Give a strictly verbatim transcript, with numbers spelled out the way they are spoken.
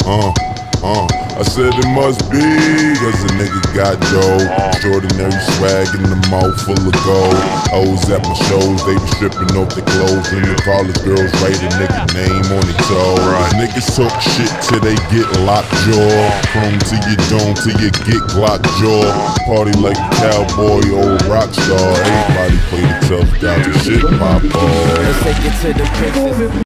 Uh, uh, I said it must be, cause a nigga got dough. Extraordinary swag in the mouth full of gold. O's at my shows, they be stripping off their clothes. And the college girls write a nigga name on their toes. Niggas talk shit till they get locked jaw. Chrome to your dome till you get Glock jaw. Party like a cowboy, old rock star. Everybody play the tough guy, the shit pop off. Let's take it to the princess.